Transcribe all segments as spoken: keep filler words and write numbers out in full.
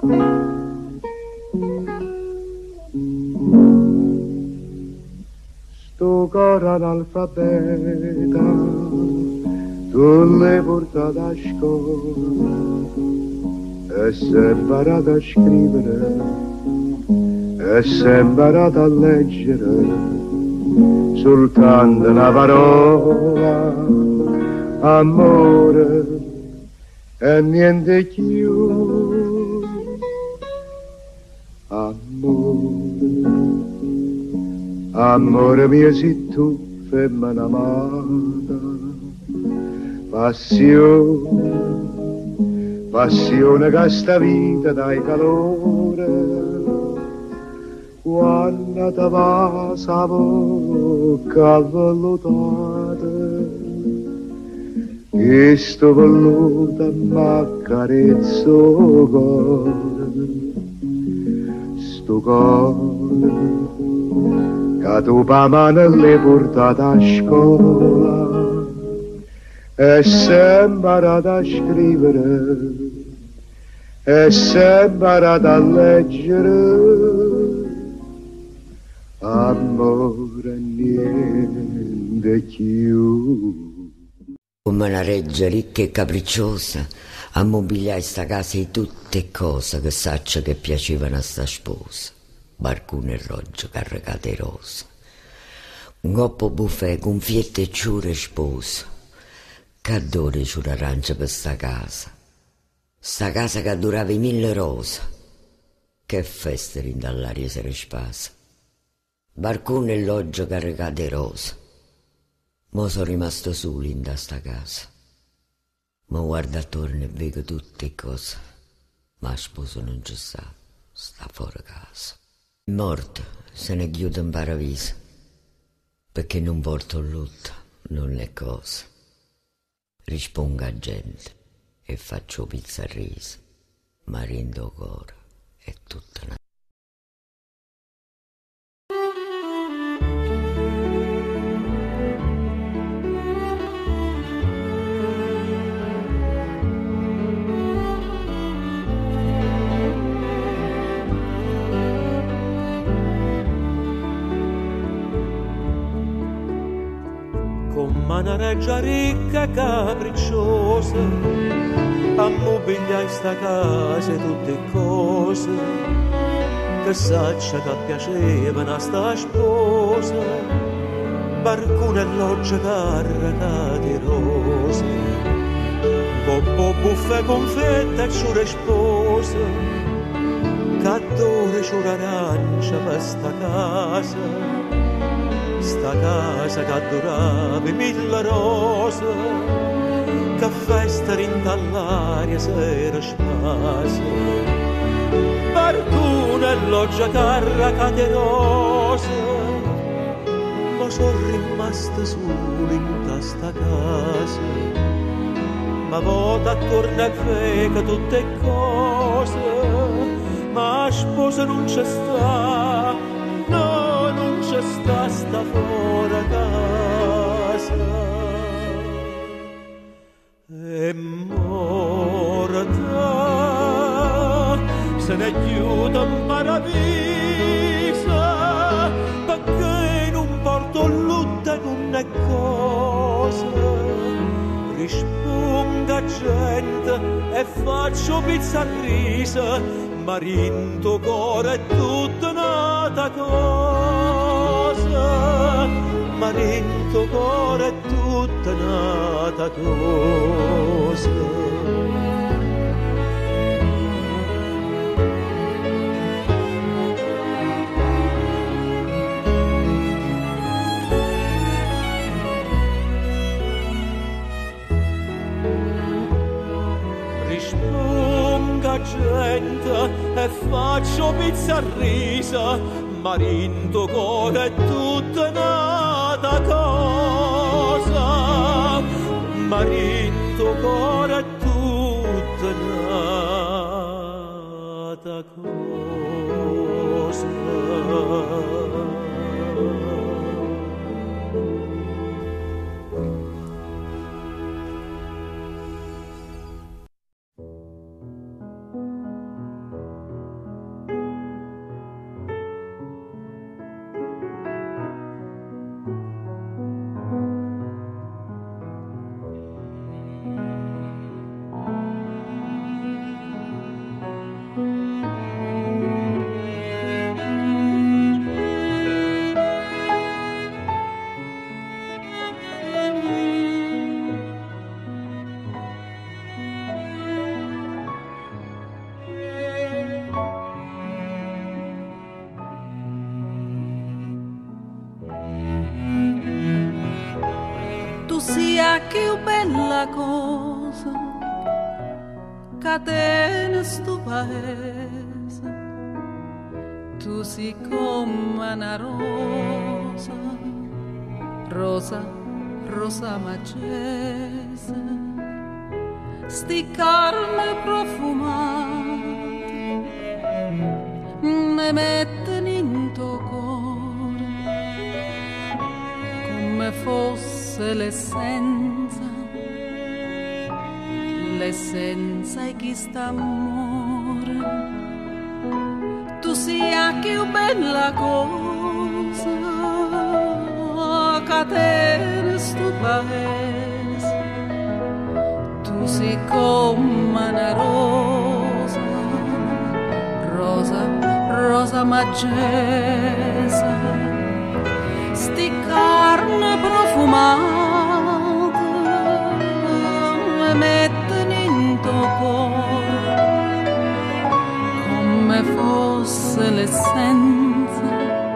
Sto coro analfabeta tu l'hai portato a scuola e sei imparato a scrivere e sei imparato a leggere soltanto una parola amore e niente più amore amore mio sei tu femmina amata passione passione che sta vita dai calore quando ti va sa bocca avvellutata che sto velluta m'accarezzo cuore sto cuore che tu pa mano l'hai portata a scuola e sei imparato a scrivere e sei imparato a leggere amore niente più. Come una reggia ricca e capricciosa ammobiliai sta casa di tutte cose che saccia che piacevano a sta sposa. Barcone e rogge caricate di rose, un coppo buffet con fiette e ciure sposo, che adore ciure arancia per sta casa, sta casa che durava i mille rose, che feste rindall'aria se spasa. Barcone e loggia caricate di rose, mo sono rimasto solo in da sta casa, mo guardo attorno e vedo tutte cose, ma sposo non ci sta, sta fuori casa. Morto se ne chiude in paradiso, perché non porto lutto, non è cosa. Rispondo a gente e faccio pizza a riso, ma rendo cuore è tutta una... Una reggia ricca e capricciosa ammobiliai sta casa e tutte cose che saccia che piacevano a sta sposa barcone e loggia caricate di rose coppo buffe confetta e ciure spose che adore ciure arancia per sta casa sta casa che durava mille rose, che festa rindall'aria sera spasa. Barcone e loggia caricate rose, ma sono rimasto solo in sta casa. Ma vota attorno a che tutte cose, ma sposa non c'è sta, no, non c'è sta, sta fuori casa. E morta se ne chiude in paradiso, perché non porto lutto e non è cosa. Risponda gente e faccio pizza a risa, ma rinto cuore è tutta nata cosa, ma rinto cuore è tutta nata cosa. Gente e faccio pizza a risa, ma rinto cuore è tutta nata cosa, ma rinto cuore è tutta nata cosa. sia più bella cosa che te sto paese. Tu sei come una rosa, rosa, rosa macese, sti carne profumate mi mettono in tuo cuore come fosse l'essenza, l'essenza di chi sta amore. Tu sia più bella cosa che te sto paese. Tu sei come una rosa, rosa, rosa macese, sti carne profumate mi mettono in tuo cuore come fosse l'essenza,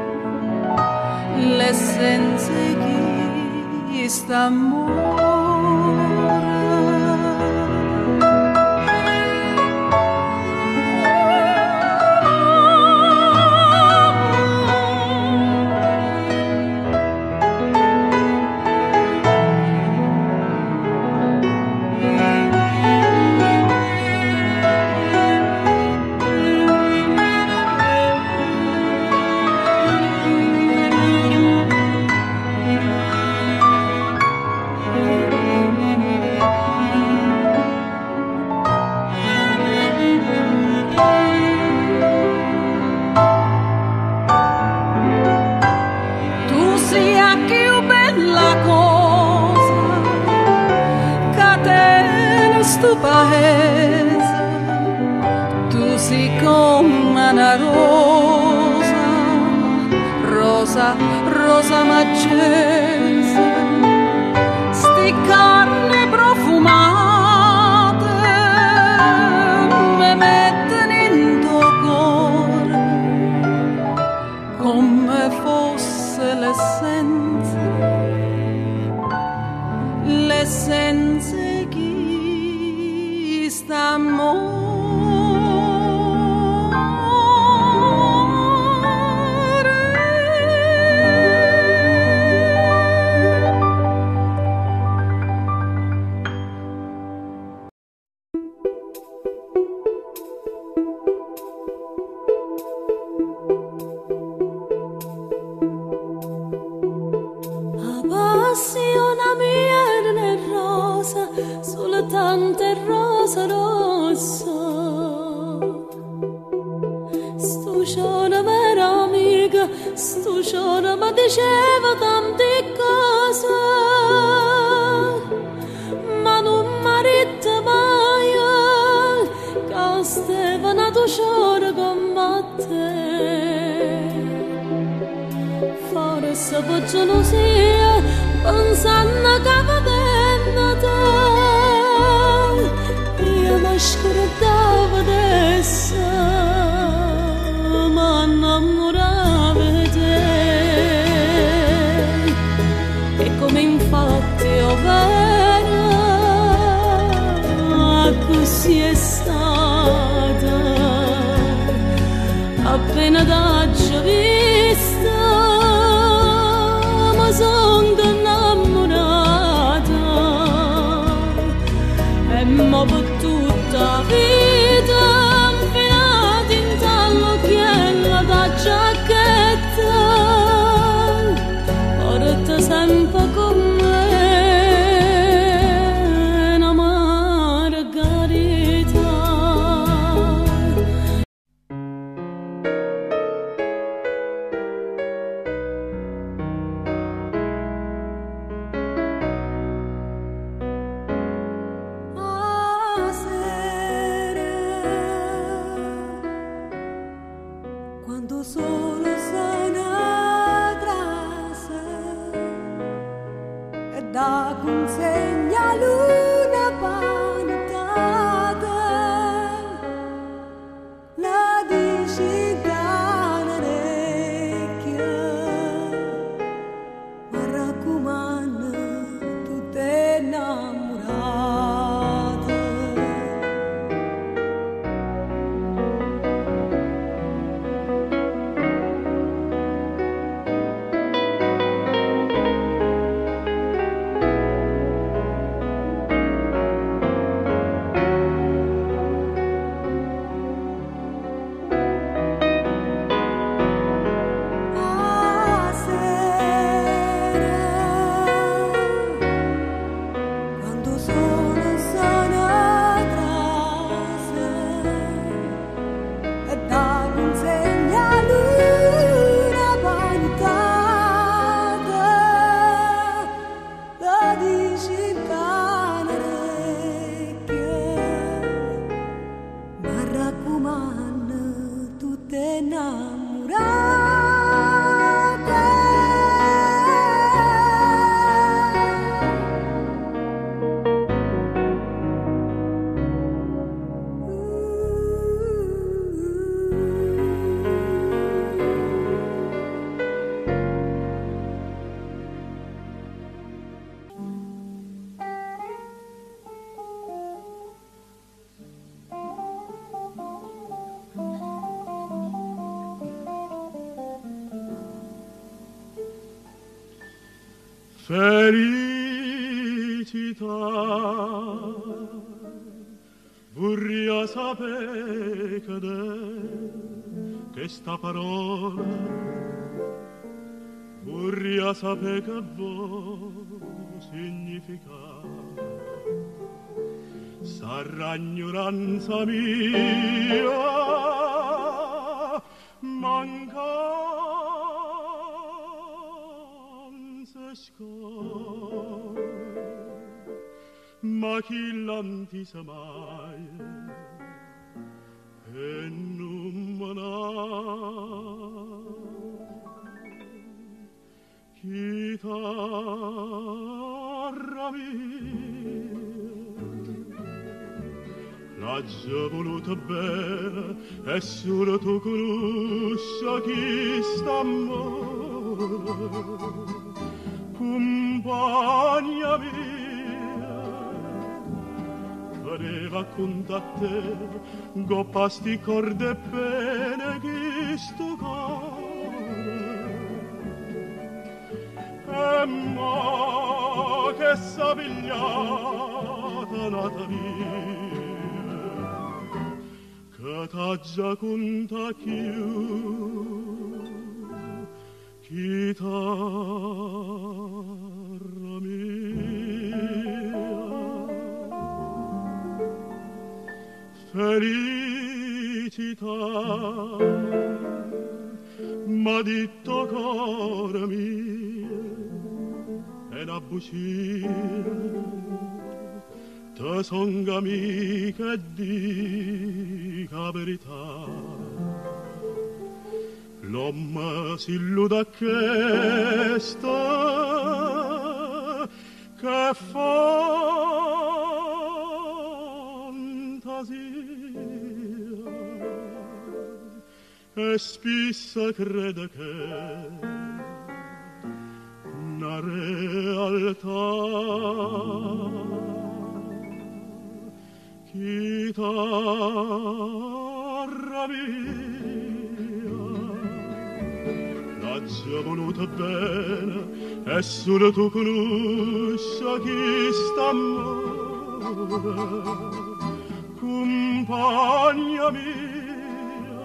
l'essenza di sta amore. Sto paese, tu sei come una rosa, rosa, rosa macese, sti carne profumate mi mettono in tuo cuore come fosse l'essenza, l'essenza amore. Appassiona mia nel rosa, sulle tante rosa rossa. Sto giorno vera amica, sto giorno mi diceva tante cose, ma non mi retta mai che stava nato giorno con te. Forse per gelosia, pensando che va bene te, io mi scordavo adesso, ma innamoravo di te. E come infatti io vedo, così è stata, appena t'ho vista, ma sono innamorata. E mo per tutta la vita infilata in tall'occhiella da giacchetta, porta sempre con me una margherita. Quando solo sono trase e da consegna luna pantata, la dici da un'orecchia, ma raccomando tutte innamorate. Felicità, vorria sapere che che sta parola, vorria sapere che vuol significare. Sarà ignoranza mia, mancanza scorre, ma chi l'antisa mai e non me chitarra mia, l'ha già voluta bene e solo tu conosci chi sta amore, compagna mia, voleva conta te, goppasti corde bene chi sto cuore. E mo che s'ha pigliata nata mia, che t'ha già conta più, chitarra mia. Felicità, m'ha detto cuore mio, è una bugia, te son amica e dica verità. L'uomo si illude a questa che fantasia e spissa crede che una realtà. Chitarra mia, l'ha già voluta bene e solo tu conosci chi sta amore, compagna mia,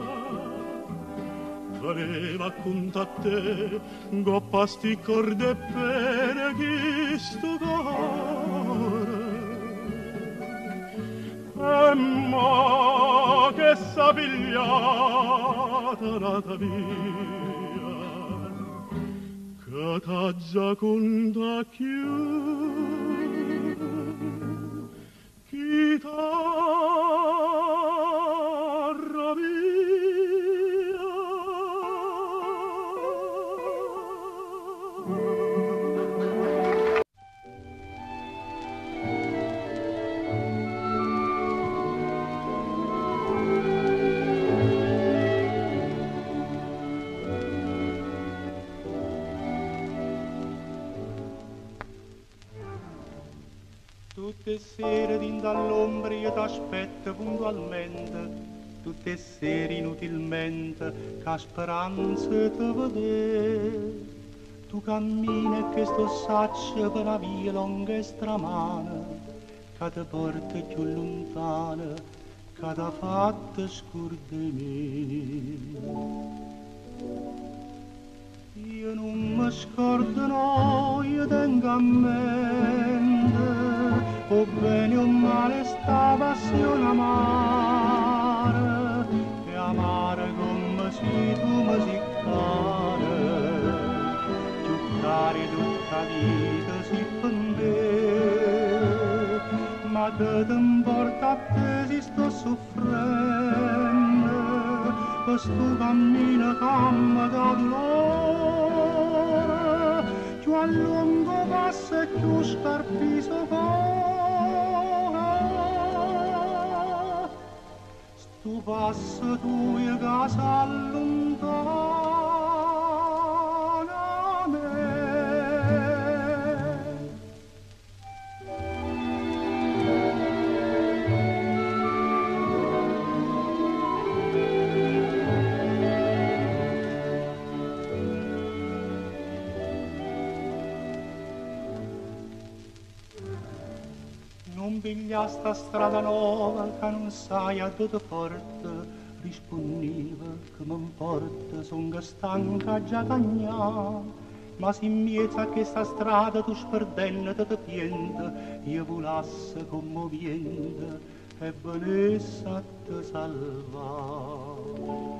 voleva conta a te, goppasti corde bene chi sto cuore. E mo che s'ha pigliata nata via, che t'ha già conta più, chitarra mia. Tutte sere dinto all'ombra io t'aspetto puntualmente, tutte sere inutilmente, che speranza te vede. Tu cammini e che sto saccio per una via lunga e stramana, che ti porta più lontana, che ti fatta scordare. Io non mi scordo, no, io tengo a mente, o bene o male sta passione amara, e amare come se tu mi si care, giocare tutta vita si per me, ma che ti importa a te si sto soffrendo, questo cammino che mi dà dolore, più a lungo passa e più scarpiso fa. Sto passo tu e casa allontana me. Non piglia sta strada nuova che non sai a dove porta, rispondeva che m'importa, son che stanca già cagnà, ma se in mezzo a questa strada tu sperdenne te te piente, io volasse commoviente e venisse a te salvare.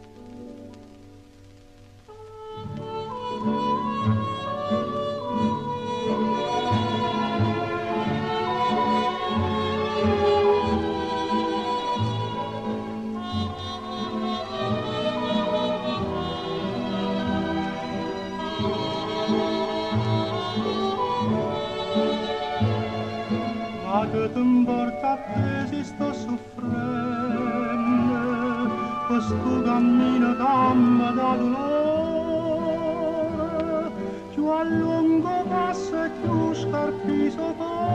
Ma che ti importa a te se sto soffrendo, questo cammino che mi dà dolore, più a lungo passa e più scarpiso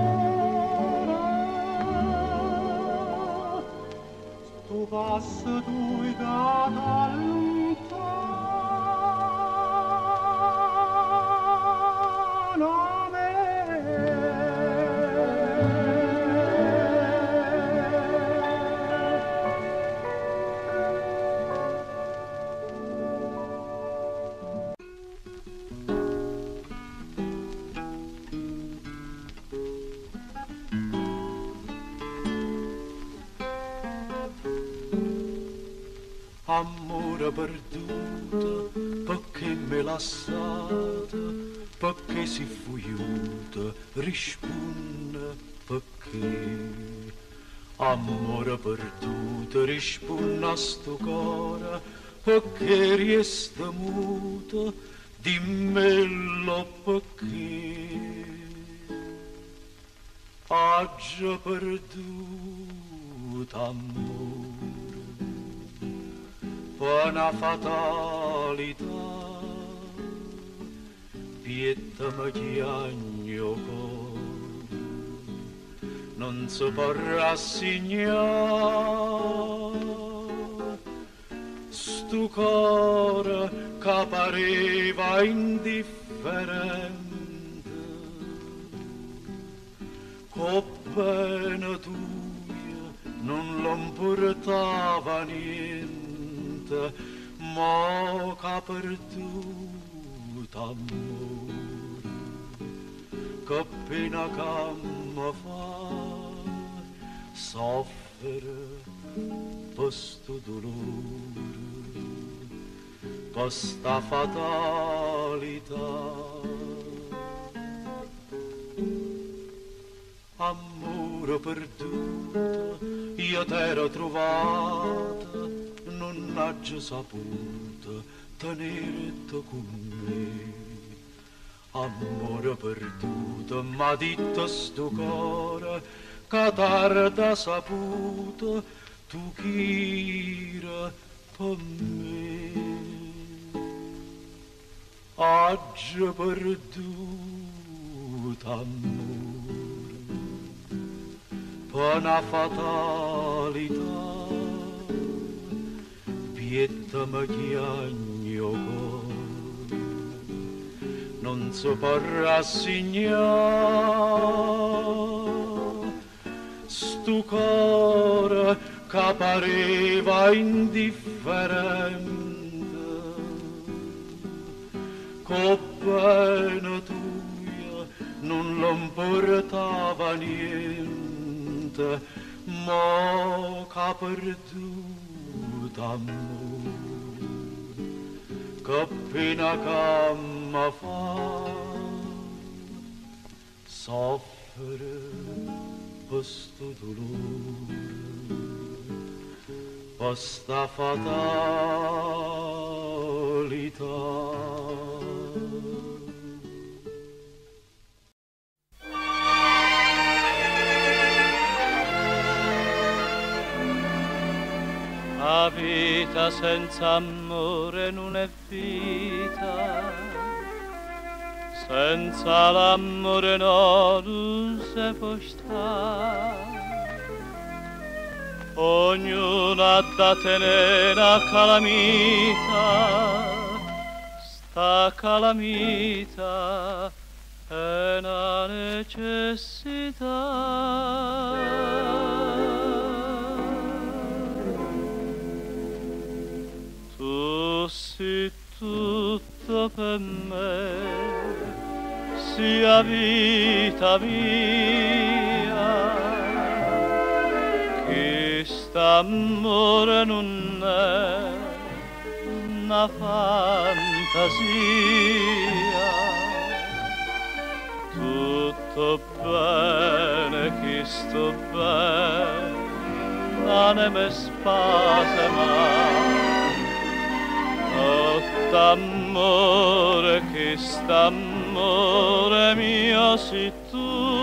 fa. Sto passo tu e che t'allontana me. Amore perduto, perché me lasciata, perché si fuiuta, risponde perché. Amore perduto, risponde a sto cuore, perché resta muto, dimmelo perché. Oggi perduto amore, una fatalità, pietta mi chiagno cor, non si può rassegnare, sto cuore che pareva indifferente, con pena tua non lo importava niente, ma che perduto amore, che pena che mi fa soffrire per sto dolore, per sta fatalità. Amore perduto, io t'ero trovata, non haggi saputo tenerti con me. Amore perduto, m'ha detto sto cuore, che tarda saputo tu chira per me. Oggi perduto amore, per una fatalità, pietta mi chiagno cuore, non si può rassegnare, stu cuore che pareva indifferente, con pena tua non lo importava niente, ma che perduto amore, che pena che mi fa soffrire questo dolore, questa fatalità. La vita senza amore non è vita, senza l'amore no, non si può stare. Ognuno ha da tenere una calamita, sta calamita è una necessità. Tu sei tutto per me, sia vita mia, che st'amore non è una fantasia. Tutto bene che sto bene, non mi spasima. T'amore che st'amore mio sei tu,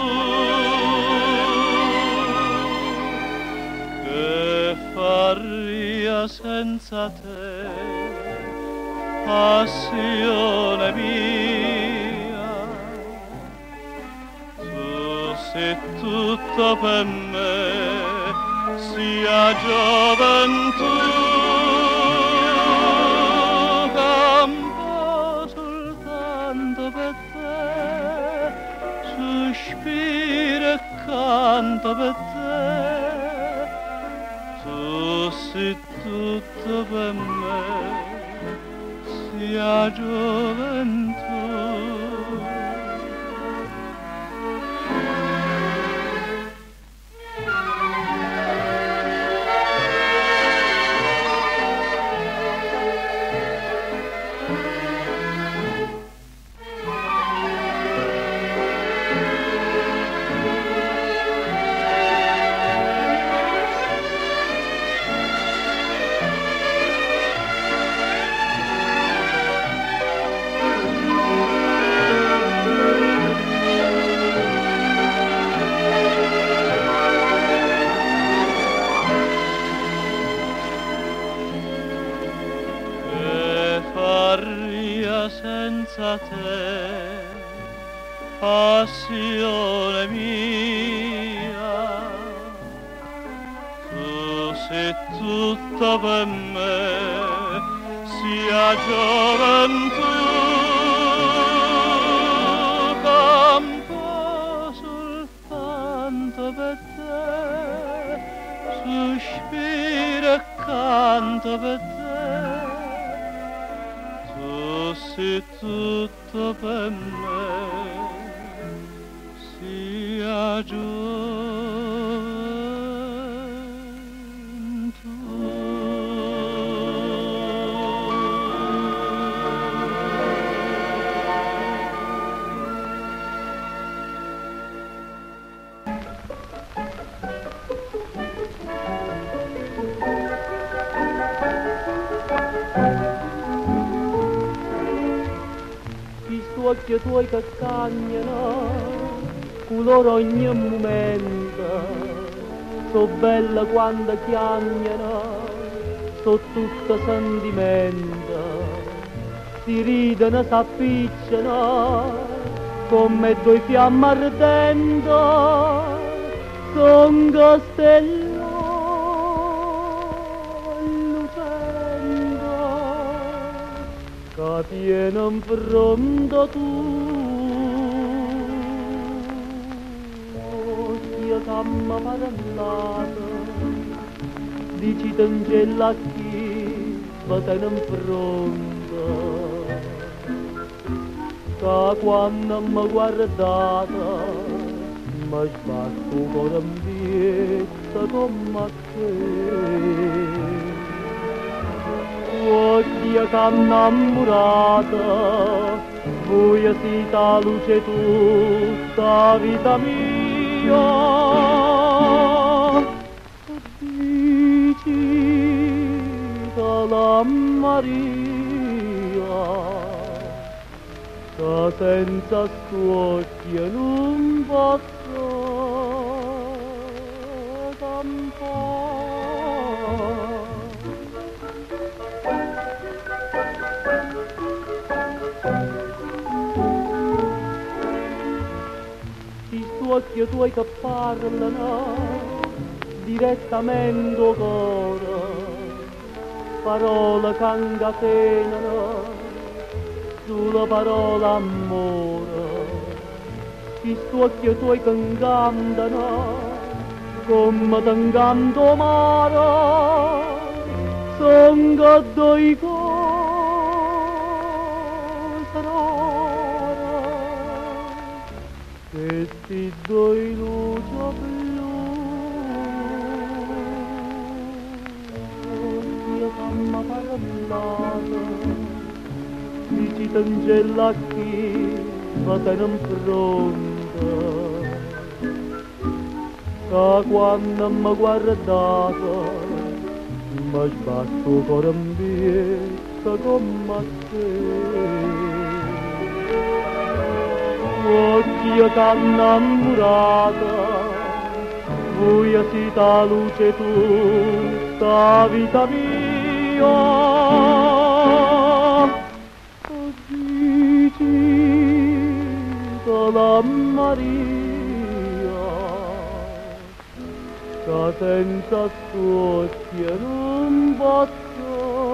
che faria senza te, passione mia. Tu sei tutto per me, sia gioventù, canto per te. Tu sei tutto per me, sia gioventù. Senza te, passione mia, tu sei tutto per me, sia gioventù, campo soltanto per te, sospiro e canto per te. Se tutto per me sia occhi tuoi che cagnano, con loro ogni momento, so bella quando chiagnano, so tutto sentimento, si ridono, s'appicciano, come due fiamme ardendo, songa stella lucendo, che tiene in fronte tu, sia camma parlata, dici t'angella chi va te in fronte, che quando mi guardata mi sbatto con ambietta come te. Occhi che innamorata, voi siete la luce tutta vita mia. Dici che la Maria, che senza scocchia non posso campare. Ti occhi tuoi che parlano direttamente al cuore, parole che incatenano sulla parola amore. Ti occhi tuoi che incantano come t'incanto mare, son che due cose rare, questi due luci blu, io camma parlata, dici t'angella chi va te in fronte, che quando mi guardata mi sbatto con ambietta come te. Occhi che innamorata, voi siete la luce tutta vita mia. Dici che la Maria, che senza scocchia non posso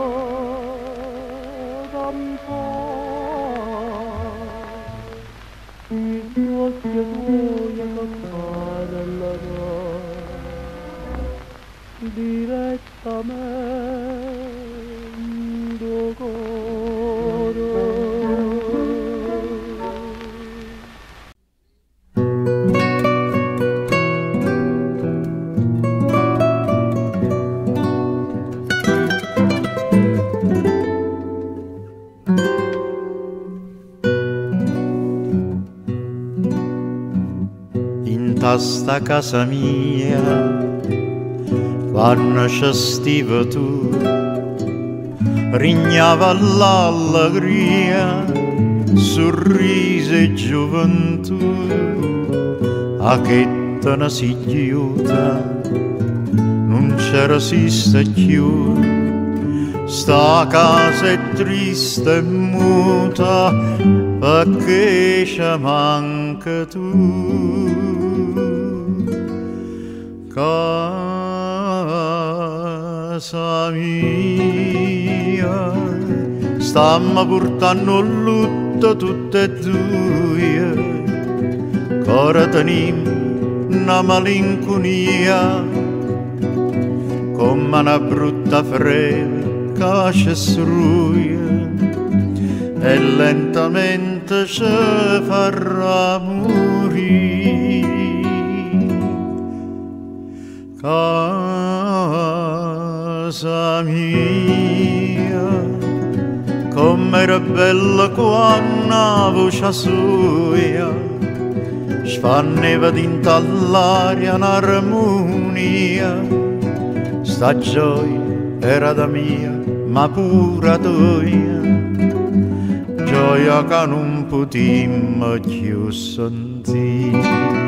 campare. I occhi tuoi che parlano direttamente al cuore. Sta casa mia, quando ci stiva tu, rignava l'allegria, sorriso e gioventù, a che te ne si chiuda, non c'era esiste più, sta casa è triste e muta, perché ci manca tu. Casa mia, stammo portando il lutto tutte e due, ora teniamo una malinconia, come una brutta freve che ci struia, e lentamente ci farà morire. Casa mia, com'era bella quando la voce sua sfanneva dinto all'aria un'armonia. Sta gioia era da mia, ma pure tua, gioia che non potemmo più sentire.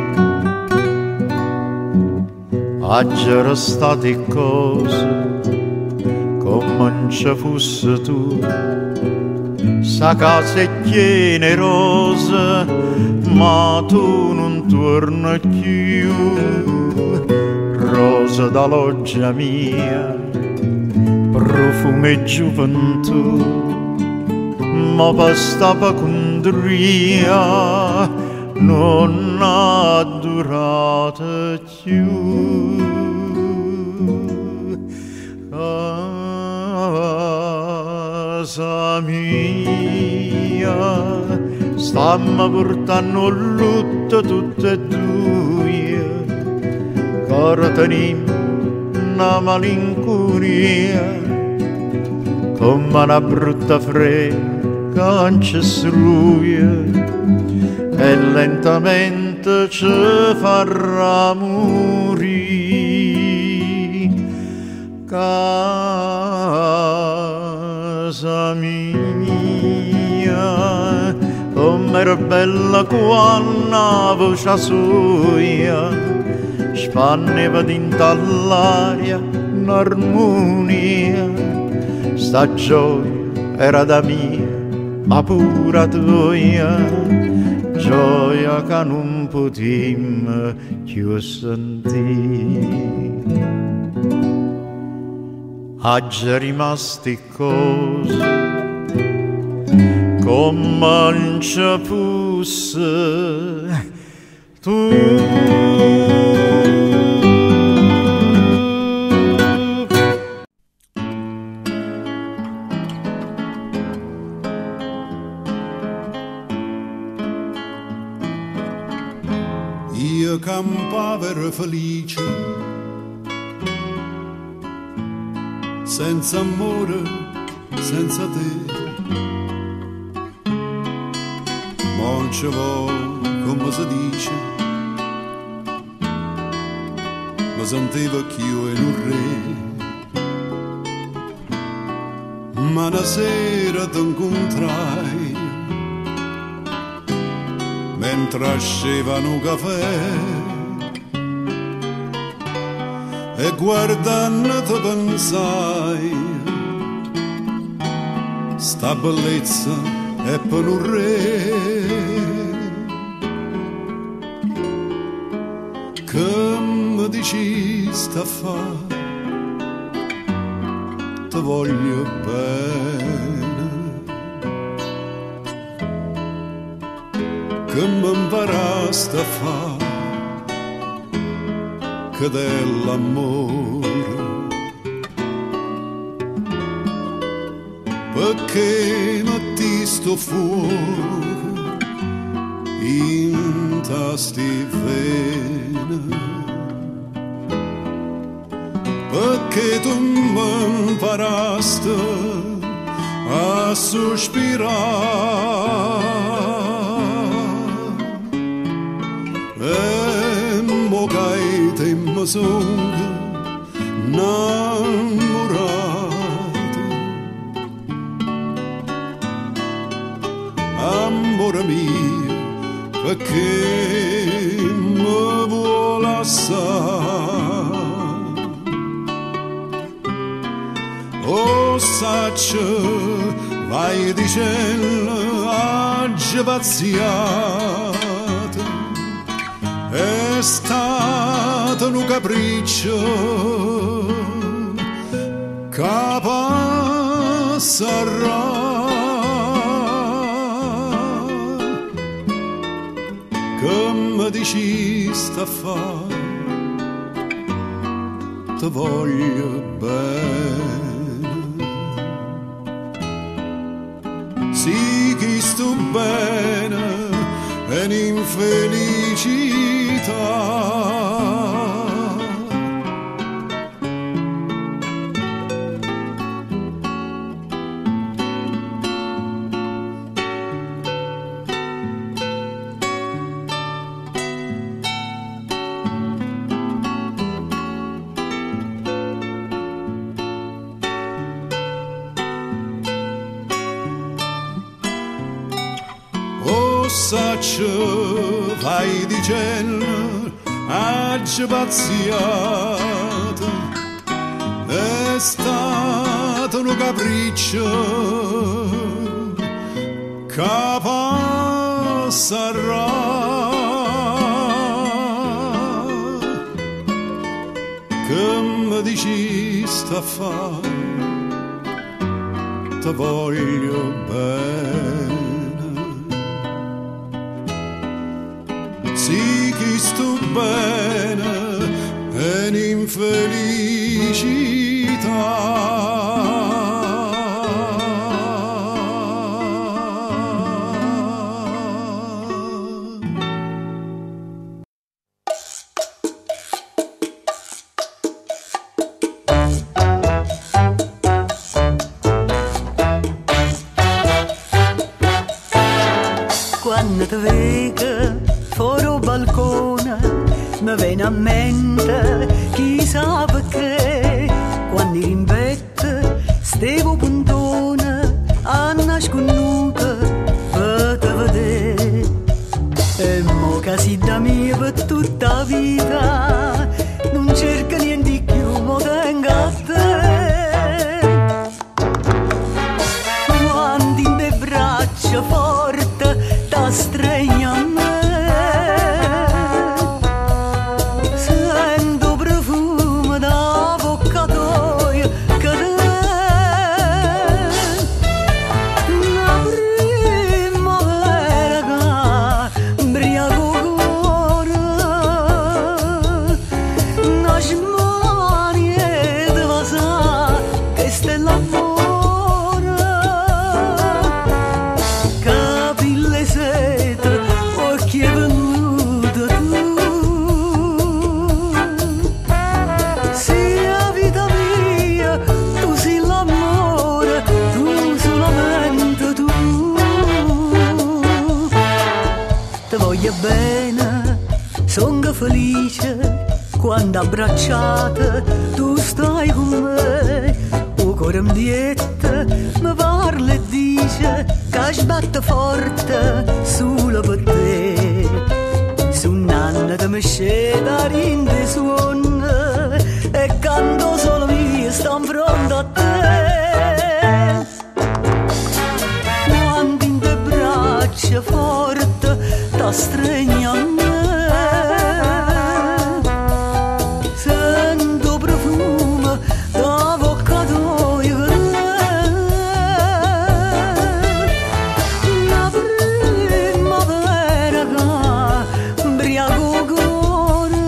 C'era state cose come non ci fosse tu, sa casa è generosa, ma tu non torni più. rosa da loggia mia, profumo e gioventù, ma bastava condria, non ha durato più. Casa mia, stamma portando lutto tutte e due, caro tenim una malincuria, come una brutta frega non ci struia, e lentamente ci farà morire. Casa mia, com'era bella quando la voce sua spanneva dinta all'aria un'armonia. Sta gioia era da mia, ma pura tua, gioia che non potevo più sentire. Oggi rimasti cose come non ci fosse tu. Io campavo ero felice, senza amore, senza te. Ma non ci vuole, come si dice, mi sentivo che io ero un re. Ma una sera ti incontrai, mentre ascevano un caffè, e guardando ti pensai, sta bellezza è per un re, che mi dici sta fa, ti voglio bene, che mi imparasti a fa, che dell'amore, perché metti sto fuoco in tasti vene, perché tu mi imparasti a sospirare, e mo che te mi sono innamorato. Amore mio, perché mi vuole assai, oh saccio vai dicendo oggi pazziato, è stato un capriccio che passerà, che mi dici sta a fare, ti voglio bene, sì che sto bene è un'infelicità. Saccio vai dicendo oggi pazziato, è stato un capriccio che passerà, che mi dici sta fa, ti voglio bene. Sì che sto bene è un'infelicità. Quando ti vedo fuori al balcone mi viene a mente chissà perché quando ero in vetta stevo puntone a nasconduta per te vedere e mo che si da mia per tutta la vita non cerca niente di più mo tengo a te quando in te braccia forte stregna a me, sento profumo da avvocatoio che te una primavera che imbriaco cuore una smania di vasa che stella bene, sono felice quando abbracciata tu stai con me. O cuore mi diette, mi parla e dice che sbatte forte solo per te. Su un'anna che mi scende a rinde suon e canto solo mio sta in fronte a te. Quando in te braccia forte ta stregna a me, sento profumo d'avvocatoio una primavera che imbriaco cuore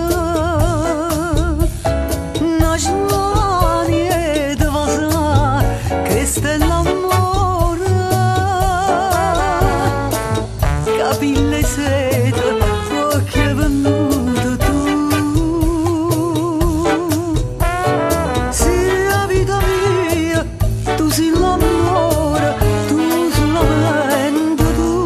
una smania di vasa che sta l'amore capille seta che è venuto tu sia vita mia tu sei l'amore tu solamente tu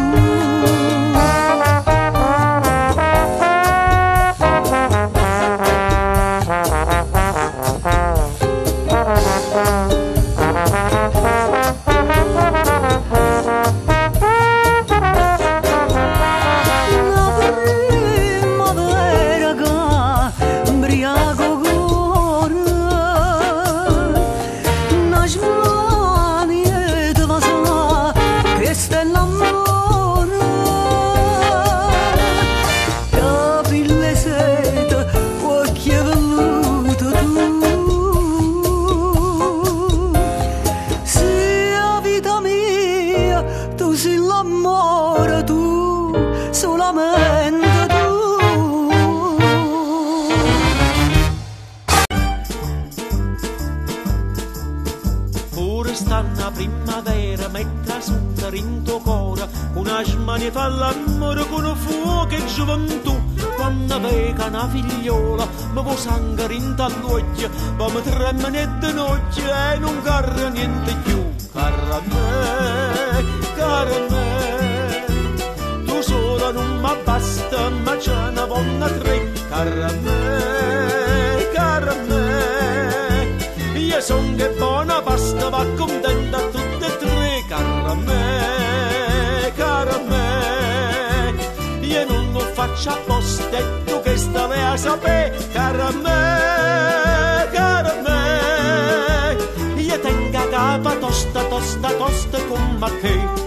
primavera metta sotto in tuo cuore una smania fa l'amore con un fuoco e gioventù quando veca una figliola mi può sangue in tall'occhio ma mi tremane di notte e non carra niente più cara me, cara me tu sola non mi basta ma ce ne vanno tre cara me, cara me io son che buona pasta va contenta tutte e tre cara me, cara me io non lo faccio apposta e tu che stavi a sapere cara me, cara me io tengo a capa tosta, tosta, tosta come che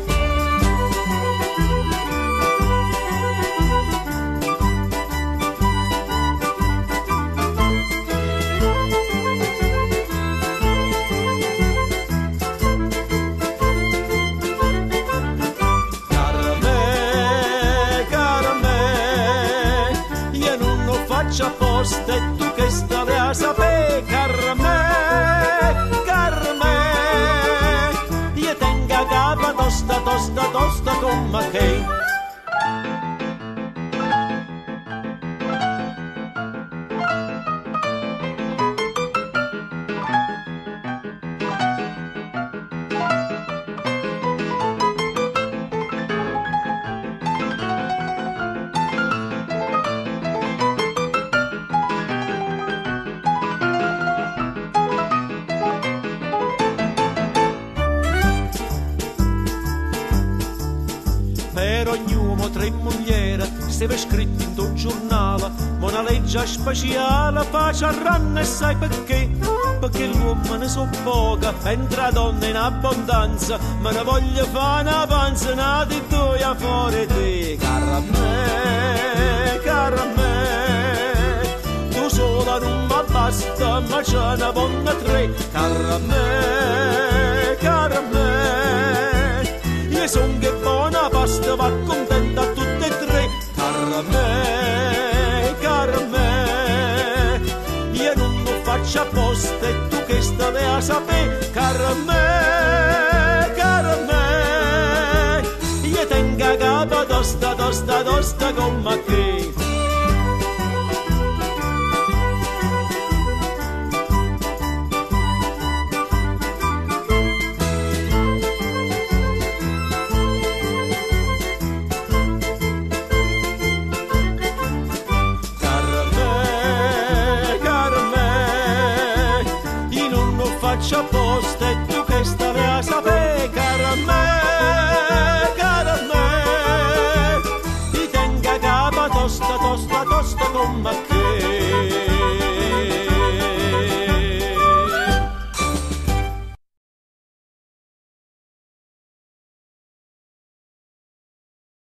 faccio apposta e tu che stai a sapere, Carme, Carme, io tengo a capo tosta, tosta, tosta come che. Per ognuno tre mogliere stava scritto in tuo giornale, ma una legge speciale face a ranne e sai perché? Perché l'uomo ne so poca, mentre la donna in abbondanza, ma ne voglio fare una panza, una di due a fuori te. Cara a me, cara a me, tu sola non mi basta, ma c'è una buona tre. Cara a me, cara a me, io son che buona pasta, va contenta a tutte e tre. Cara a me, cara a me, io non lo faccio apposta e tu che stai a sapere. Cara a me, cara a me, io tengo a capo tosta, tosta, tosta come che. Faccio